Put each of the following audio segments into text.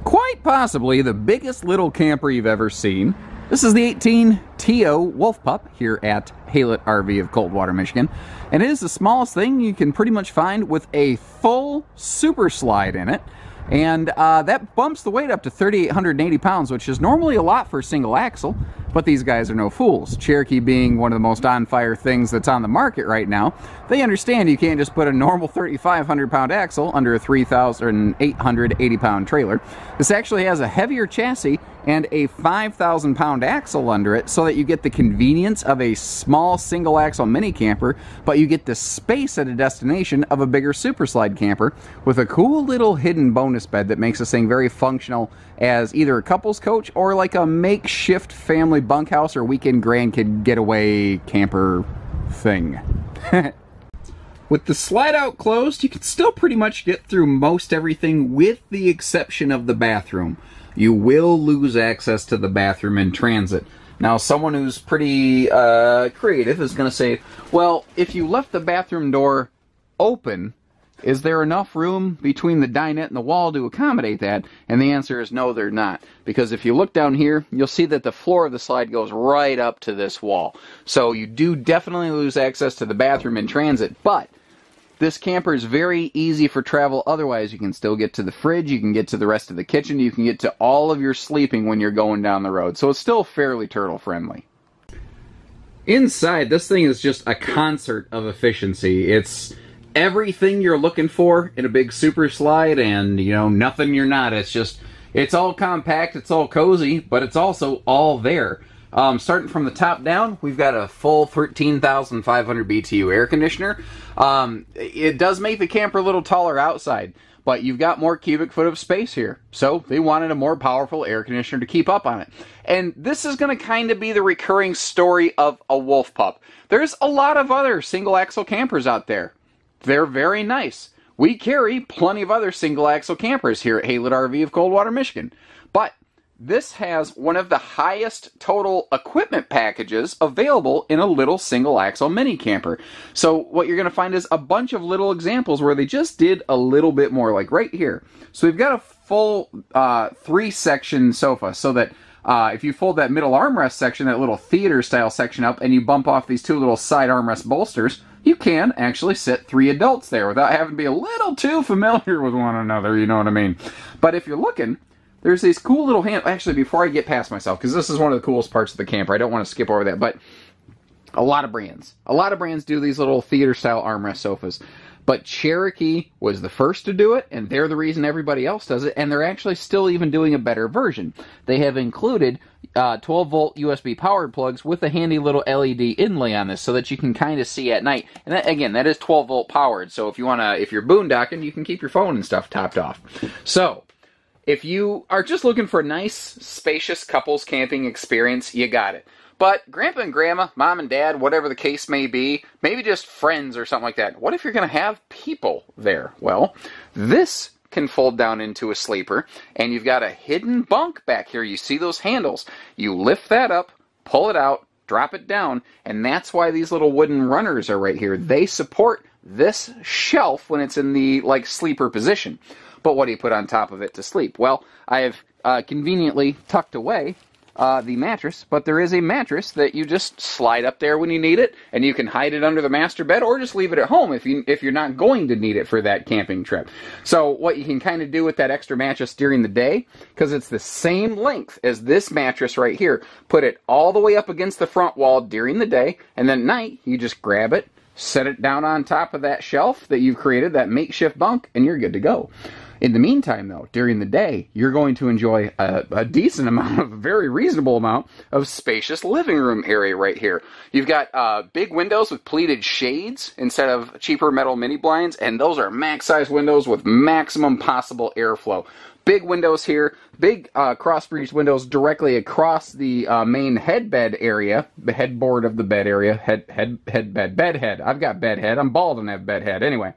quite possibly the biggest little camper you've ever seen. This is the 18 TO Wolf Pup here at Haylett RV of Coldwater, Michigan. And it is the smallest thing you can pretty much find with a full super slide in it. And that bumps the weight up to 3,880 pounds, which is normally a lot for a single axle, but these guys are no fools. Cherokee being one of the most on-fire things that's on the market right now, they understand you can't just put a normal 3,500 pound axle under a 3,880 pound trailer. This actually has a heavier chassis and a 5,000 pound axle under it so that you get the convenience of a small single axle mini camper, but you get the space at a destination of a bigger super slide camper with a cool little hidden bonus bed that makes this thing very functional as either a couple's coach or like a makeshift family bunkhouse or weekend grandkid getaway camper thing. With the slide out closed, you can still pretty much get through most everything with the exception of the bathroom. You will lose access to the bathroom in transit. Now, someone who's pretty creative is going to say, well, if you left the bathroom door open, is there enough room between the dinette and the wall to accommodate that? And the answer is no, there's not. Because if you look down here, you'll see that the floor of the slide goes right up to this wall. So you do definitely lose access to the bathroom in transit, but this camper is very easy for travel otherwise. You can still get to the fridge, you can get to the rest of the kitchen, you can get to all of your sleeping when you're going down the road. So it's still fairly turtle friendly. Inside, this thing is just a concert of efficiency. It's everything you're looking for in a big super slide and, you know, nothing you're not. It's just, it's all compact, it's all cozy, but it's also all there. Starting from the top down, we've got a full 13,500 BTU air conditioner. It does make the camper a little taller outside, but you've got more cubic foot of space here. So they wanted a more powerful air conditioner to keep up on it. And this is going to kind of be the recurring story of a Wolf Pup. There's a lot of other single axle campers out there. They're very nice. We carry plenty of other single axle campers here at Haylett RV of Coldwater, Michigan. But this has one of the highest total equipment packages available in a little single axle mini camper. So what you're going to find is a bunch of little examples where they just did a little bit more, like right here. So we've got a full 3-section sofa so that if you fold that middle armrest section, that little theater style section up, and you bump off these 2 little side armrest bolsters, you can actually sit 3 adults there without having to be a little too familiar with one another, you know what I mean? But if you're looking, there's these cool little actually, before I get past myself, because this is one of the coolest parts of the camper, I don't want to skip over that, but a lot of brands do these little theater-style armrest sofas. But Cherokee was the first to do it, and they're the reason everybody else does it, and they're actually still even doing a better version. They have included 12-volt USB powered plugs with a handy little LED inlay on this so that you can kind of see at night. And that, again, that is 12-volt powered, so if you're boondocking, you can keep your phone and stuff topped off. So if you are just looking for a nice, spacious couples camping experience, you got it. But grandpa and grandma, mom and dad, whatever the case may be, maybe just friends or something like that. What if you're going to have people there? Well, this can fold down into a sleeper, and you've got a hidden bunk back here. You see those handles. You lift that up, pull it out, drop it down, and that's why these little wooden runners are right here. They support this shelf when it's in the, like, sleeper position. But what do you put on top of it to sleep? Well, I have conveniently tucked away the mattress, but there is a mattress that you just slide up there when you need it, and you can hide it under the master bed or just leave it at home if you're not going to need it for that camping trip. So what you can kind of do with that extra mattress during the day, because it's the same length as this mattress right here, put it all the way up against the front wall during the day, and then at night you just grab it, set it down on top of that shelf that you've created, that makeshift bunk, and you're good to go. In the meantime, though, during the day, you're going to enjoy a decent amount, a very reasonable amount, of spacious living room area right here. You've got big windows with pleated shades instead of cheaper metal mini blinds, and those are max-size windows with maximum possible airflow. Big windows here, big cross-breeze windows directly across the main headbed area, the headboard of the bed area, bedhead. I've got bedhead. I'm bald and have bedhead. Anyway.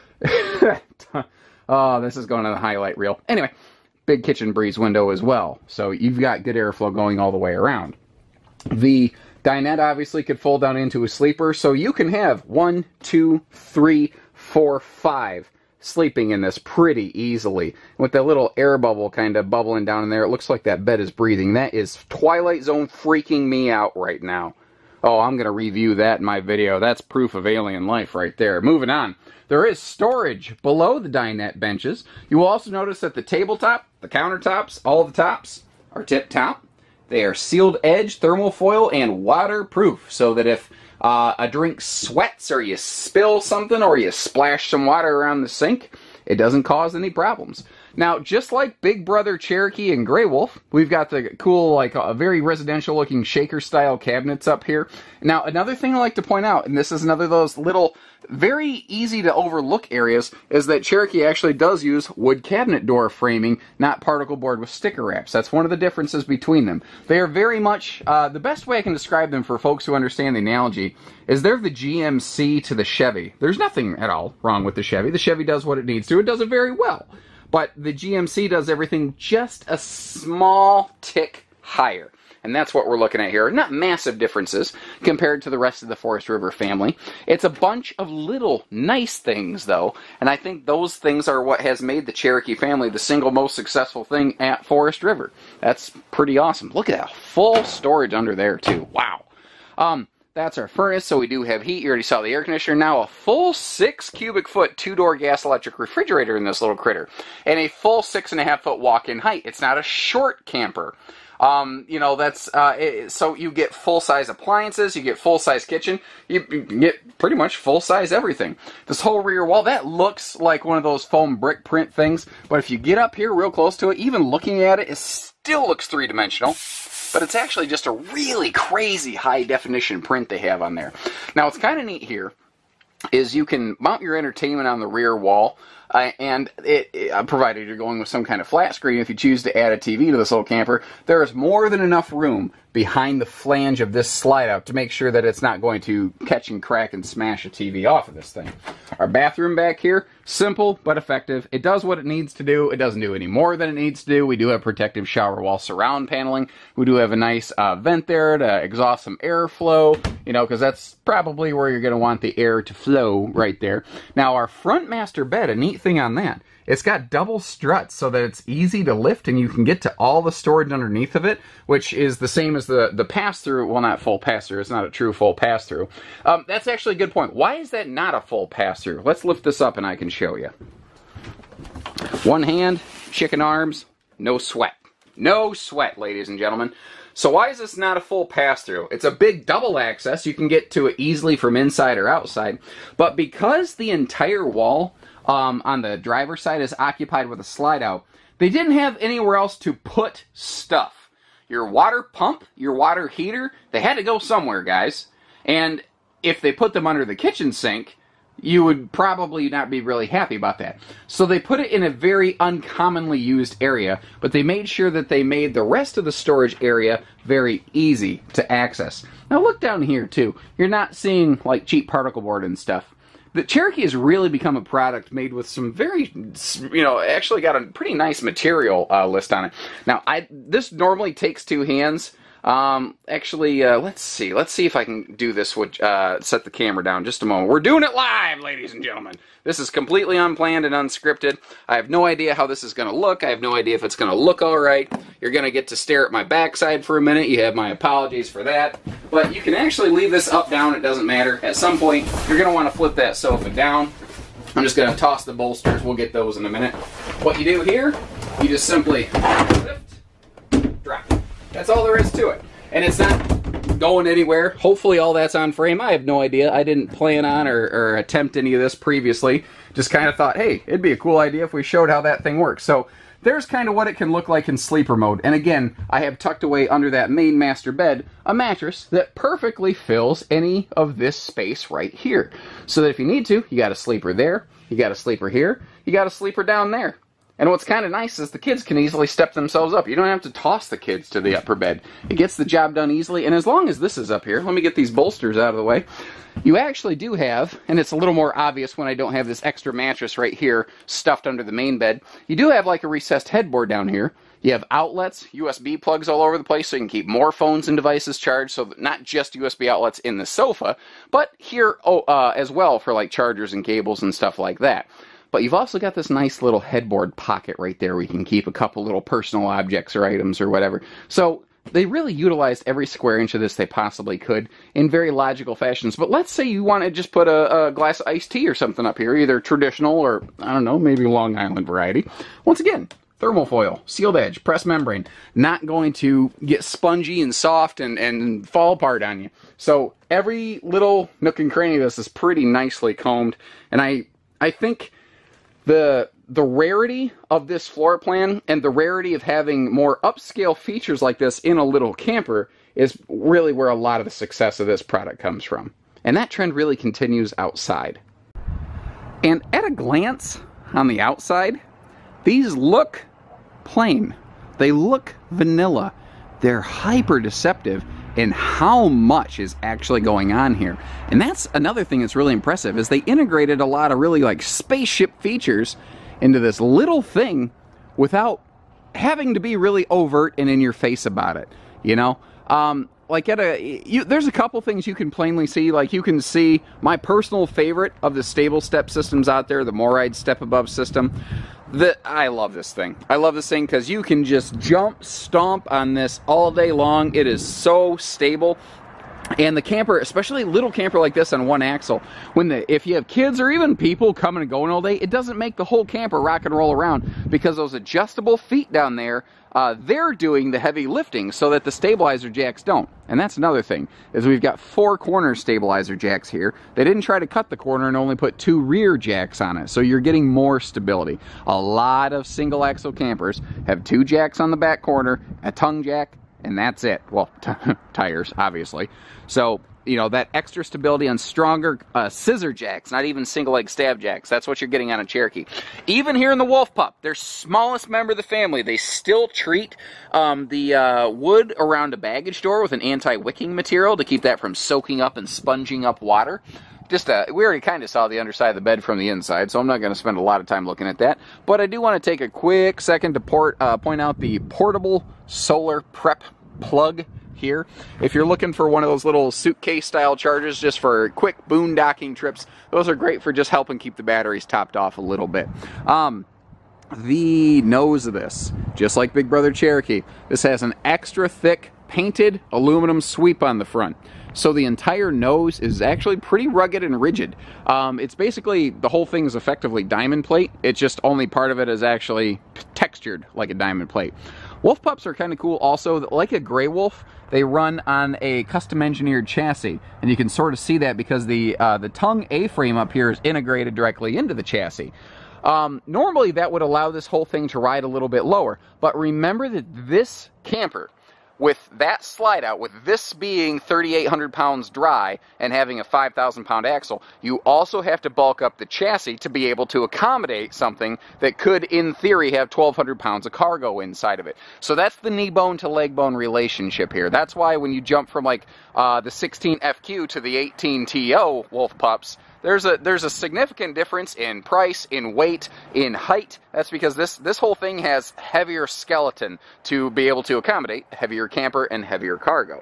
Oh, this is going on the highlight reel. Anyway, big kitchen breeze window as well. So you've got good airflow going all the way around. The dinette obviously could fold down into a sleeper, so you can have 1, 2, 3, 4, 5 sleeping in this pretty easily. With that little air bubble kind of bubbling down in there, it looks like that bed is breathing. That is Twilight Zone freaking me out right now. Oh, I'm going to review that in my video. That's proof of alien life right there. Moving on. There is storage below the dinette benches. You will also notice that the tabletop, the countertops, all the tops are tip-top. They are sealed edge, thermal foil, and waterproof, so that if a drink sweats or you spill something or you splash some water around the sink, it doesn't cause any problems. Now, just like Big Brother Cherokee and Grey Wolf, we've got the cool, like, a very residential-looking shaker-style cabinets up here. Now, another thing I like to point out, and this is another of those little, very easy-to-overlook areas, is that Cherokee actually does use wood cabinet door framing, not particle board with sticker wraps. That's one of the differences between them. They are very much, the best way I can describe them for folks who understand the analogy is they're the GMC to the Chevy. There's nothing at all wrong with the Chevy. The Chevy does what it needs to. It does it very well. But the GMC does everything just a small tick higher. And that's what we're looking at here. Not massive differences compared to the rest of the Forest River family. It's a bunch of little nice things, though. And I think those things are what has made the Cherokee family the single most successful thing at Forest River. That's pretty awesome. Look at that. Full storage under there, too. Wow. That's our furnace, so we do have heat. You already saw the air conditioner. Now a full 6 cubic foot 2-door gas electric refrigerator in this little critter. And a full 6.5 foot walk-in height. It's not a short camper. You know, that's, so you get full-size appliances, you get full-size kitchen, you get pretty much full-size everything. This whole rear wall, that looks like one of those foam brick print things, but if you get up here real close to it, even looking at it, it still looks three-dimensional. But it's actually just a really crazy high-definition print they have on there. Now, what's kind of neat here is you can mount your entertainment on the rear wall, and provided you're going with some kind of flat screen, if you choose to add a TV to this little camper, there is more than enough room behind the flange of this slide out to make sure that it's not going to catch and crack and smash a TV off of this thing. Our bathroom back here, simple but effective. It does what it needs to do. It doesn't do any more than it needs to do. We do have protective shower wall surround paneling. We do have a nice vent there to exhaust some airflow, you know, because that's probably where you're going to want the air to flow right there. Now, our front master bed, a neat thing on that, it's got double struts so that it's easy to lift and you can get to all the storage underneath of it, which is the same as the pass-through. Well, not full pass-through. It's not a true full pass-through. That's actually a good point. Why is that not a full pass-through? Let's lift this up and I can show you. One hand, chicken arms, no sweat. No sweat, ladies and gentlemen. So why is this not a full pass-through? It's a big double access. You can get to it easily from inside or outside. But because the entire wall on the driver's side is occupied with a slide out, they didn't have anywhere else to put stuff. Your water pump, your water heater, they had to go somewhere, guys. And if they put them under the kitchen sink, you would probably not be really happy about that. So they put it in a very uncommonly used area, but they made sure that they made the rest of the storage area very easy to access. Now look down here too. You're not seeing like cheap particle board and stuff. The Cherokee has really become a product made with some very, you know, actually got a pretty nice material list on it. Now, this normally takes 2 hands. Actually, let's see if I can do this with, set the camera down just a moment. We're doing it live, ladies and gentlemen. This is completely unplanned and unscripted. I have no idea how this is going to look. I have no idea if it's going to look all right. You're going to get to stare at my backside for a minute. You have my apologies for that. But you can actually leave this up, down. It doesn't matter. At some point, you're going to want to flip that sofa down. I'm just going to toss the bolsters. We'll get those in a minute. What you do here, you just simply lift, drop. That's all there is to it. And it's not going anywhere. Hopefully all that's on frame. I have no idea. I didn't plan on or attempt any of this previously. Just kind of thought, hey, it'd be a cool idea if we showed how that thing works. So there's kind of what it can look like in sleeper mode. And again, I have tucked away under that main master bed a mattress that perfectly fills any of this space right here. So that if you need to, you got a sleeper there, you got a sleeper here, you got a sleeper down there. And what's kind of nice is the kids can easily step themselves up. You don't have to toss the kids to the upper bed. It gets the job done easily. And as long as this is up here, let me get these bolsters out of the way. You actually do have, and it's a little more obvious when I don't have this extra mattress right here stuffed under the main bed, you do have like a recessed headboard down here. You have outlets, USB plugs all over the place so you can keep more phones and devices charged, so not just USB outlets in the sofa, but here as well for like chargers and cables and stuff like that. but you've also got this nice little headboard pocket right there where you can keep a couple little personal objects or items or whatever. So they really utilized every square inch of this they possibly could in very logical fashions. But let's say you want to just put a glass of iced tea or something up here, either traditional or, I don't know, maybe Long Island variety. Once again, thermal foil, sealed edge, press membrane, not going to get spongy and soft and fall apart on you. So every little nook and cranny of this is pretty nicely combed, and I think the rarity of this floor plan and the rarity of having more upscale features like this in a little camper is really where a lot of the success of this product comes from. And that trend really continues outside. And at a glance on the outside, these look plain. They look vanilla. They're hyper deceptive in how much is actually going on here. And that's another thing that's really impressive, is they integrated a lot of really like spaceship features into this little thing without having to be really overt and in your face about it, you know? Like there's a couple things you can plainly see. Like you can see my personal favorite of the stable step systems out there, the MORryde step above system. I love this thing. I love this thing because you can just jump, stomp on this all day long. It is so stable. And the camper, especially a little camper like this on one axle, if you have kids or even people coming and going all day, it doesn't make the whole camper rock and roll around, because those adjustable feet down there, they're doing the heavy lifting so that the stabilizer jacks don't. And that's another thing, is we've got 4 corner stabilizer jacks here. They didn't try to cut the corner and only put 2 rear jacks on it, so you're getting more stability. A lot of single axle campers have 2 jacks on the back corner, a tongue jack, and that's it. Well, tires, obviously. So, you know, that extra stability on stronger scissor jacks, not even single leg stab jacks. That's what you're getting on a Cherokee. Even here in the Wolf Pup, their smallest member of the family, they still treat the wood around a baggage door with an anti-wicking material to keep that from soaking up and sponging up water. We already kind of saw the underside of the bed from the inside, so I'm not going to spend a lot of time looking at that. But I do want to take a quick second to point out the portable solar prep plug here. If you're looking for one of those little suitcase-style chargers just for quick boondocking trips, those are great for just helping keep the batteries topped off a little bit. The nose of this, just like Big Brother Cherokee, this has an extra thick painted aluminum sweep on the front. So the entire nose is actually pretty rugged and rigid. It's basically, the whole thing is effectively diamond plate. It's just only part of it is actually textured like a diamond plate. Wolf Pups are kind of cool also. Like a Grey Wolf, they run on a custom engineered chassis. And you can sort of see that because the tongue A-frame up here is integrated directly into the chassis. Normally that would allow this whole thing to ride a little bit lower. But remember that this camper, with that slide out, with this being 3,800 pounds dry and having a 5,000 pound axle, you also have to bulk up the chassis to be able to accommodate something that could, in theory, have 1,200 pounds of cargo inside of it. So that's the knee bone to leg bone relationship here. That's why when you jump from like the 16 FQ to the 18 TO Wolf Pups, there's a significant difference in price, in weight, in height. That's because this whole thing has heavier skeleton to be able to accommodate heavier camper and heavier cargo.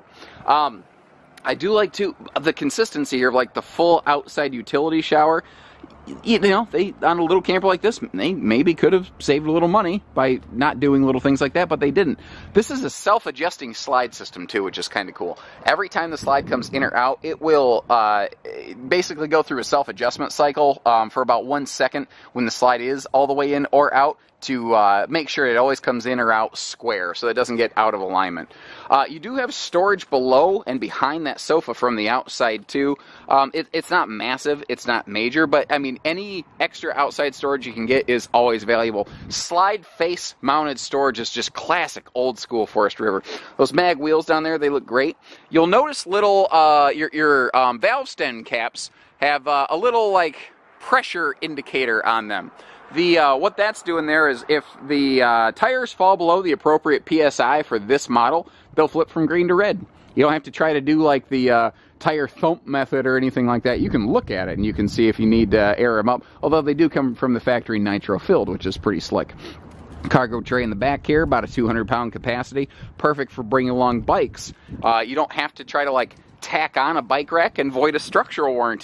I do like the consistency here of like the full outside utility shower. You know, on a little camper like this, they maybe could have saved a little money by not doing little things like that, but they didn't. This is a self-adjusting slide system too, which is kind of cool. Every time the slide comes in or out, it will basically go through a self-adjustment cycle for about 1 second when the slide is all the way in or out, to make sure it always comes in or out square so it doesn't get out of alignment. You do have storage below and behind that sofa from the outside too. It's not massive, it's not major, but I mean any extra outside storage you can get is always valuable. Slide face mounted storage is just classic old school Forest River. Those mag wheels down there, they look great. You'll notice little your valve stem caps have a little like pressure indicator on them. What that's doing there is if the tires fall below the appropriate PSI for this model, they'll flip from green to red. You don't have to try to do like the tire thump method or anything like that. You can look at it and you can see if you need to air them up, although they do come from the factory nitro filled, which is pretty slick. Cargo tray in the back here, about a 200-pound capacity, perfect for bringing along bikes. You don't have to try to like tack on a bike rack and void a structural warranty.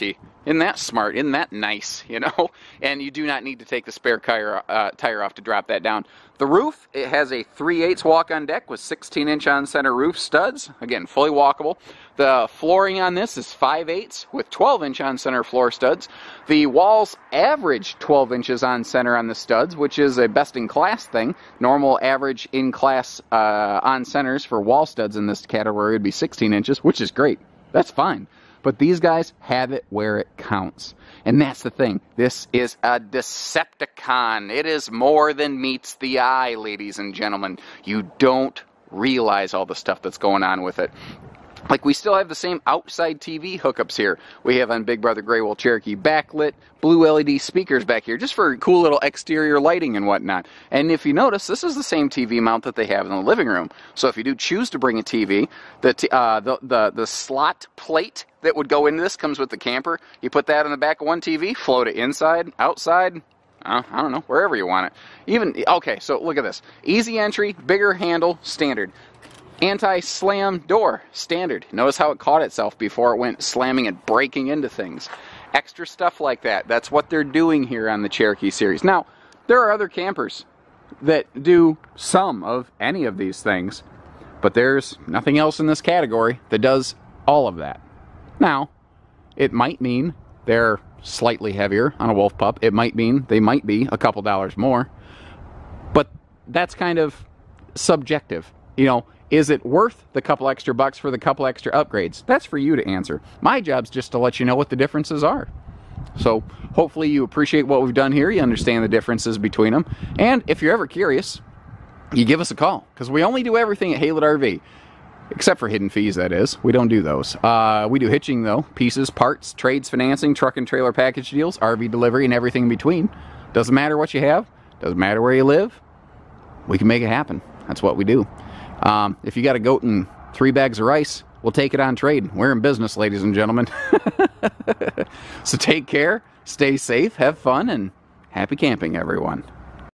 Isn't that smart? Isn't that nice, you know? And you do not need to take the spare tire off to drop that down. The roof, it has a 3/8 walk-on deck with 16-inch on-center roof studs. Again, fully walkable. The flooring on this is 5/8 with 12-inch on-center floor studs. The walls average 12 inches on-center on the studs, which is a best-in-class thing. Normal average in-class on-centers for wall studs in this category would be 16 inches, which is great. That's fine. But these guys have it where it counts. And that's the thing. This is a Decepticon. It is more than meets the eye, ladies and gentlemen. You don't realize all the stuff that's going on with it. Like, we still have the same outside TV hookups here. We have on Big Brother Grey Wolf Cherokee backlit, blue LED speakers back here, just for cool little exterior lighting and whatnot. And if you notice, this is the same TV mount that they have in the living room. So if you do choose to bring a TV, the slot plate that would go into this comes with the camper. You put that in the back of one TV, float it inside, outside, I don't know, wherever you want it. Okay, so look at this. Easy entry, bigger handle, standard. Anti-slam door, standard. Notice how it caught itself before it went slamming and breaking into things. Extra stuff like that. That's what they're doing here on the Cherokee series. Now, there are other campers that do some of any of these things, but there's nothing else in this category that does all of that. Now, it might mean they're slightly heavier on a Wolf Pup. It might mean they might be a couple dollars more, but that's kind of subjective. You know, is it worth the couple extra bucks for the couple extra upgrades? That's for you to answer. My job's just to let you know what the differences are. So hopefully you appreciate what we've done here. You understand the differences between them. And if you're ever curious, you give us a call, because we only do everything at Haylett RV. Except for hidden fees, that is. We don't do those. We do hitching, though. Pieces, parts, trades, financing, truck and trailer package deals, RV delivery, and everything in between. Doesn't matter what you have. Doesn't matter where you live. We can make it happen. That's what we do. If you got a goat and 3 bags of rice, we'll take it on trade. We're in business, ladies and gentlemen. So take care, stay safe, have fun, and happy camping, everyone.